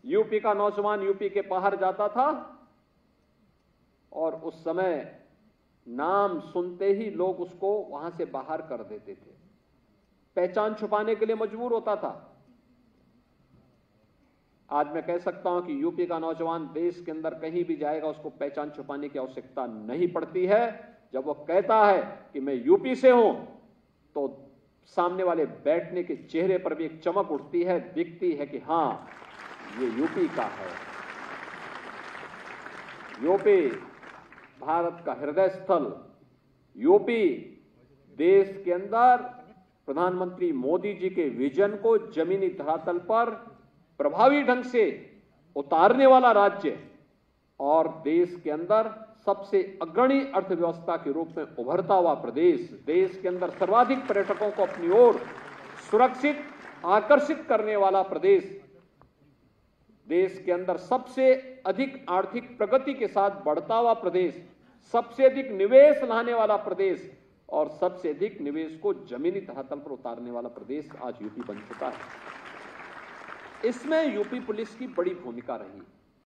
UP का नौजवान UP के बाहर जाता था और उस समय नाम सुनते ही लोग उसको वहां से बाहर कर देते थे, पहचान छुपाने के लिए मजबूर होता था। आज मैं कह सकता हूं कि यूपी का नौजवान देश के अंदर कहीं भी जाएगा, उसको पहचान छुपाने की आवश्यकता नहीं पड़ती है। जब वो कहता है कि मैं यूपी से हूं, तो सामने वाले बैठने के चेहरे पर भी एक चमक उठती है, दिखती है कि हां, ये यूपी का है। यूपी भारत का हृदय स्थल, यूपी देश के अंदर प्रधानमंत्री मोदी जी के विजन को जमीनी धरातल पर प्रभावी ढंग से उतारने वाला राज्य और देश के अंदर सबसे अग्रणी अर्थव्यवस्था के रूप में उभरता हुआ प्रदेश, देश के अंदर सर्वाधिक पर्यटकों को अपनी ओर सुरक्षित आकर्षित करने वाला प्रदेश, देश के अंदर सबसे अधिक आर्थिक प्रगति के साथ बढ़ता हुआ प्रदेश, सबसे अधिक निवेश लाने वाला प्रदेश और सबसे अधिक निवेश को जमीनी धरातल पर उतारने वाला प्रदेश आज यूपी बन चुका है। इसमें यूपी पुलिस की बड़ी भूमिका रही।